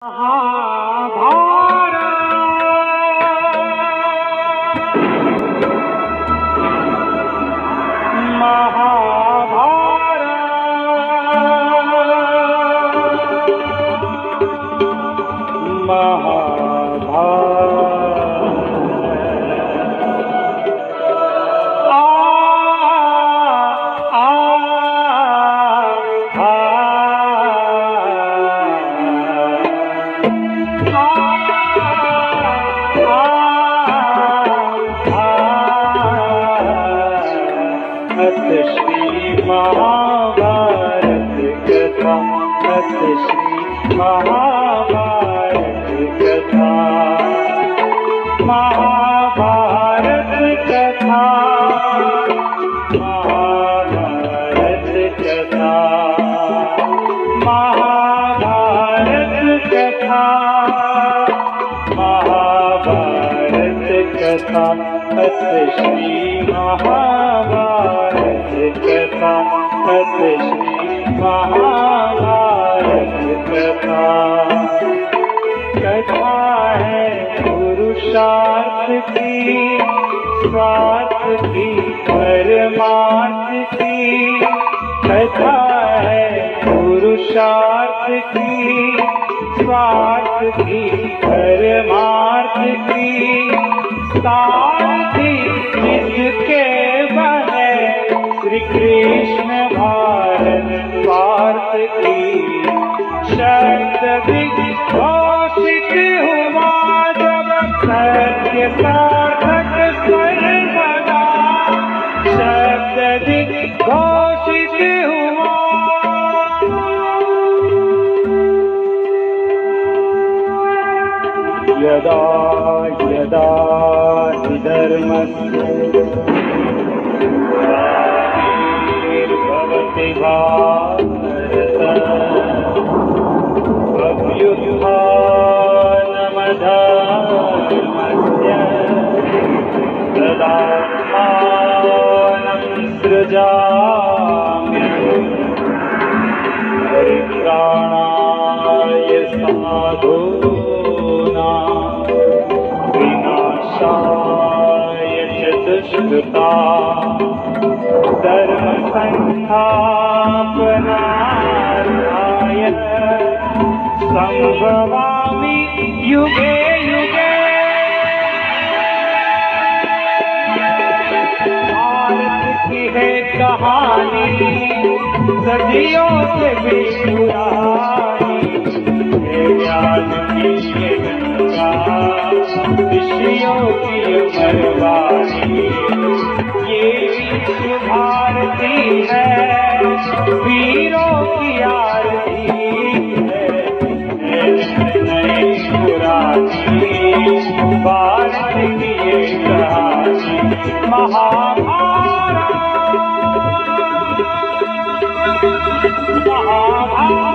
अथश्री महाभारत कथा। अथश्री महाभारत कथा। महाभारत कथा। महाभारत कथा। महाभारत कथा। महाभारत कथा। अथश्री महाभारत कथा। अथश्री महाभारत कथा। कथा है पुरुषार्थ की, स्वार्थ की, परमार्थ की। कथा है पुरुषार्थ की, स्वार्थ की, परमार्थ की। सारथी जिसके बने श्री कृष्ण भारत पार्थ की। शब्द विघोषित हुआ जब सत्य सार्थक सर्वदा। शब्द विघोषित हुआ यदा यदा हि धर्मस्य ग्लानिर्भवति भारत। अभ्युत्थानमधर्मस्य तदात्मानं सृजाम्यहम्। परित्राणाय साधूनां विनाशाय च दुष्कृतां। धर्म संस्थापनार्थाय संभवामि युगे युगे। भारत की है कहानी सदियों से भी पुरानी। ज्ञान की ये गंगा ऋषियों की मरवानी। ये विश्व भारती है, वीरों की आरती है। नई पुरानी भारत की ये कहानी। महाभारत महाभारत।